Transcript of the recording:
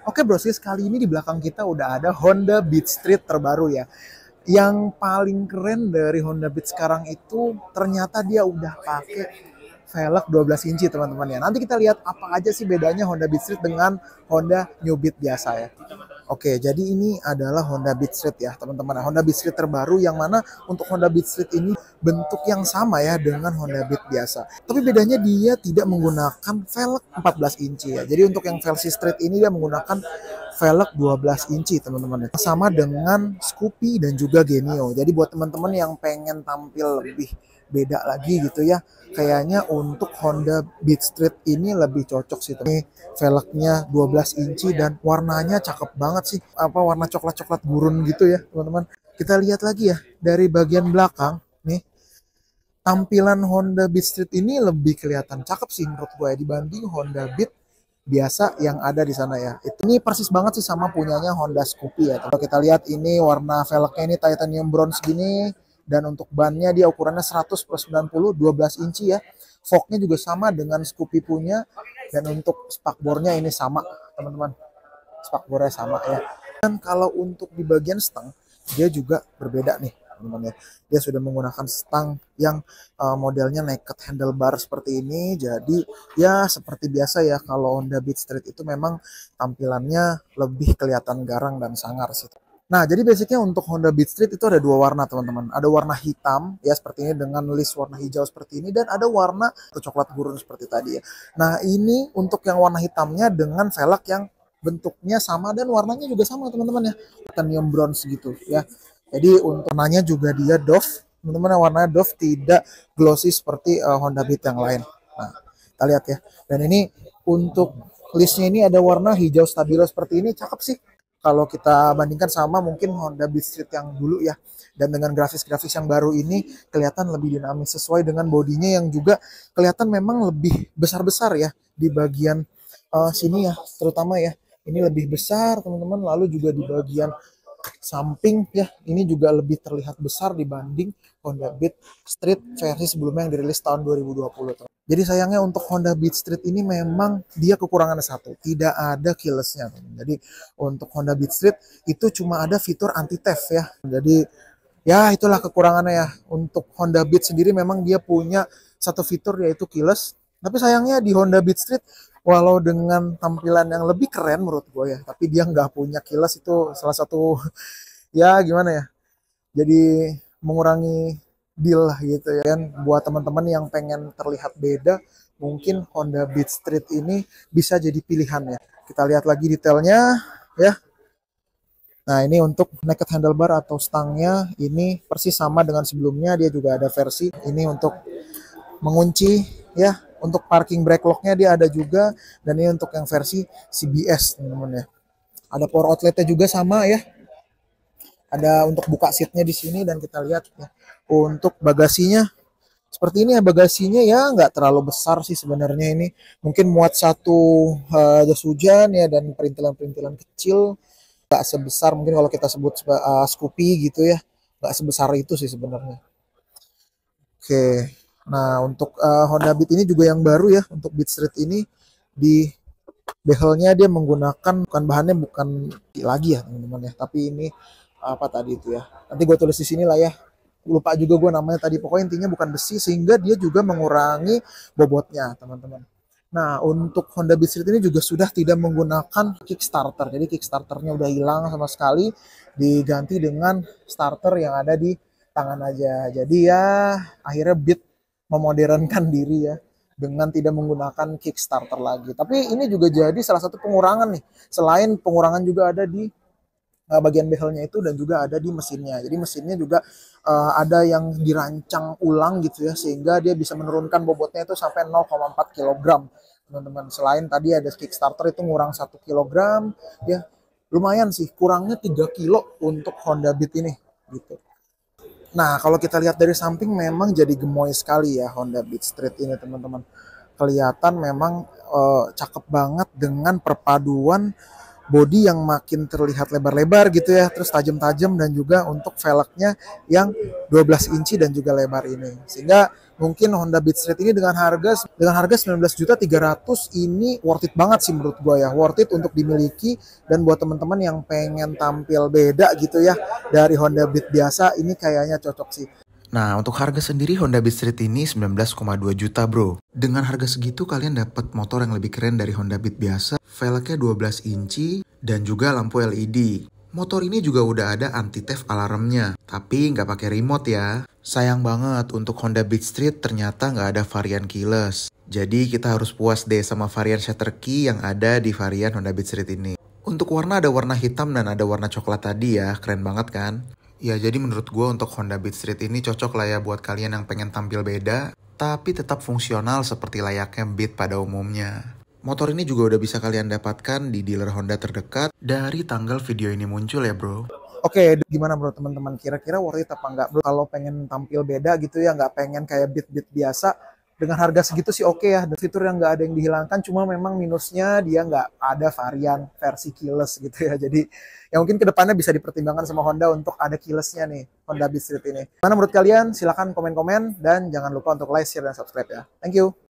Oke bro, kali ini di belakang kita udah ada Honda Beat Street terbaru ya. Yang paling keren dari Honda Beat sekarang itu ternyata dia udah pakai velg 12 inci teman-teman ya. Nanti kita lihat apa aja sih bedanya Honda Beat Street dengan Honda New Beat biasa ya. Oke, jadi ini adalah Honda Beat Street ya teman-teman. Honda Beat Street terbaru yang mana untuk Honda Beat Street ini bentuk yang sama ya dengan Honda Beat biasa. Tapi bedanya dia tidak menggunakan velg 14 inci ya. Jadi untuk yang versi Street ini dia menggunakan velg 12 inci teman-teman. Sama dengan Scoopy dan juga Genio. Jadi buat teman-teman yang pengen tampil lebih beda lagi gitu ya, kayaknya untuk Honda Beat Street ini lebih cocok sih. Ini velgnya 12 inci dan warnanya cakep banget sih, apa warna coklat-coklat gurun gitu ya teman-teman. Kita lihat lagi ya dari bagian belakang nih, tampilan Honda Beat Street ini lebih kelihatan cakep sih menurut gue ya, dibanding Honda Beat biasa yang ada di sana ya. Ini persis banget sih sama punyanya Honda Scoopy ya. Kalau kita lihat ini warna velgnya ini titanium bronze gini, dan untuk bannya dia ukurannya 100/90 12 inci ya. Forknya juga sama dengan Scoopy punya, dan untuk spakbornya ini sama teman-teman. Spakbornya sama ya. Dan kalau untuk di bagian stang dia juga berbeda nih teman-teman ya. Dia sudah menggunakan stang yang modelnya naked handlebar seperti ini. Jadi ya seperti biasa ya, kalau Honda Beat Street itu memang tampilannya lebih kelihatan garang dan sangar sih. Nah, jadi basicnya untuk Honda Beat Street itu ada dua warna teman-teman. Ada warna hitam ya seperti ini dengan list warna hijau seperti ini, dan ada warna coklat gurun seperti tadi ya. Nah, ini untuk yang warna hitamnya dengan velg yang bentuknya sama dan warnanya juga sama teman-teman ya. Titanium bronze gitu ya. Jadi untuk warnanya juga dia doff, teman-teman, warnanya doff, tidak glossy seperti Honda Beat yang lain. Nah, kita lihat ya. Dan ini untuk listnya ini ada warna hijau stabilo seperti ini, cakep sih. Kalau kita bandingkan sama mungkin Honda Beat Street yang dulu ya. Dan dengan grafis-grafis yang baru ini kelihatan lebih dinamis sesuai dengan bodinya yang juga kelihatan memang lebih besar-besar ya di bagian sini ya, terutama ya. Ini lebih besar teman-teman, lalu juga di bagian samping ya ini juga lebih terlihat besar dibanding Honda Beat Street versi sebelumnya yang dirilis tahun 2020. Jadi sayangnya untuk Honda Beat Street ini memang dia kekurangannya satu, tidak ada keylessnya. Jadi untuk Honda Beat Street itu cuma ada fitur anti theft ya. Jadi ya itulah kekurangannya ya. Untuk Honda Beat sendiri memang dia punya satu fitur yaitu keyless. Tapi sayangnya di Honda Beat Street, walau dengan tampilan yang lebih keren menurut gue ya, tapi dia nggak punya keyless. Itu salah satu ya gimana ya, jadi mengurangi deal lah gitu ya kan. Buat teman-teman yang pengen terlihat beda, mungkin Honda Beat Street ini bisa jadi pilihan ya. Kita lihat lagi detailnya ya. Nah, ini untuk naked handlebar atau stangnya ini persis sama dengan sebelumnya. Dia juga ada versi ini untuk mengunci ya. Untuk parking brake lock-nya dia ada juga, dan ini untuk yang versi CBS teman-teman ya. Ada power outlet-nya juga sama ya. Ada untuk buka seatnya di sini, dan kita lihat ya. Untuk bagasinya seperti ini ya, bagasinya ya nggak terlalu besar sih sebenarnya ini. Mungkin muat satu jas hujan ya, dan perintilan-perintilan kecil. Nggak sebesar mungkin kalau kita sebut Scoopy gitu ya. Nggak sebesar itu sih sebenarnya. Oke. Nah, untuk Honda Beat ini juga yang baru ya, untuk Beat Street ini di bezelnya dia menggunakan bahannya bukan lagi ya teman-teman ya, tapi ini apa tadi itu ya. Nanti gue tulis di sini lah ya. Lupa juga gue namanya tadi. Pokoknya intinya bukan besi, sehingga dia juga mengurangi bobotnya teman-teman. Nah, untuk Honda Beat Street ini juga sudah tidak menggunakan kickstarter. Jadi kickstarternya udah hilang sama sekali, diganti dengan starter yang ada di tangan aja. Jadi ya akhirnya Beat memodernkan diri ya dengan tidak menggunakan kickstarter lagi. Tapi ini juga jadi salah satu pengurangan nih. Selain pengurangan juga ada di bagian bezelnya itu, dan juga ada di mesinnya. Jadi mesinnya juga ada yang dirancang ulang gitu ya, sehingga dia bisa menurunkan bobotnya itu sampai 0,4 kg teman-teman. Selain tadi ada kickstarter itu ngurang 1 kg ya, lumayan sih, kurangnya 3 kilo untuk Honda Beat ini gitu. Nah, kalau kita lihat dari samping memang jadi gemoy sekali ya Honda Beat Street ini teman-teman. Kelihatan memang cakep banget dengan perpaduan bodi yang makin terlihat lebar-lebar gitu ya, terus tajam-tajam, dan juga untuk velgnya yang 12 inci dan juga lebar ini. Sehingga Mungkin Honda Beat Street ini dengan harga 19.300.000 ini worth it banget sih menurut gue ya. Worth it untuk dimiliki, dan buat teman-teman yang pengen tampil beda gitu ya dari Honda Beat biasa, ini kayaknya cocok sih. Nah, untuk harga sendiri Honda Beat Street ini 19,2 juta bro. Dengan harga segitu kalian dapat motor yang lebih keren dari Honda Beat biasa. Velgnya 12 inci dan juga lampu LED. Motor ini juga udah ada anti-theft alarmnya, tapi nggak pakai remote ya. Sayang banget untuk Honda Beat Street ternyata nggak ada varian keyless. Jadi kita harus puas deh sama varian shutter key yang ada di varian Honda Beat Street ini. Untuk warna ada warna hitam dan ada warna coklat tadi ya, keren banget kan? Ya jadi menurut gue untuk Honda Beat Street ini cocok lah ya buat kalian yang pengen tampil beda, tapi tetap fungsional seperti layaknya Beat pada umumnya. Motor ini juga udah bisa kalian dapatkan di dealer Honda terdekat dari tanggal video ini muncul ya bro. Oke, gimana bro teman-teman? Kira-kira worth it apa enggak bro? Kalau pengen tampil beda gitu ya, nggak pengen kayak Beat biasa, dengan harga segitu sih oke ya. Dan fitur yang nggak ada yang dihilangkan, cuma memang minusnya dia nggak ada varian versi keyless gitu ya. Jadi ya mungkin kedepannya bisa dipertimbangkan sama Honda untuk ada keylessnya nih, Honda Beat Street ini. Mana menurut kalian? Silahkan komen-komen, dan jangan lupa untuk like, share, dan subscribe ya. Thank you.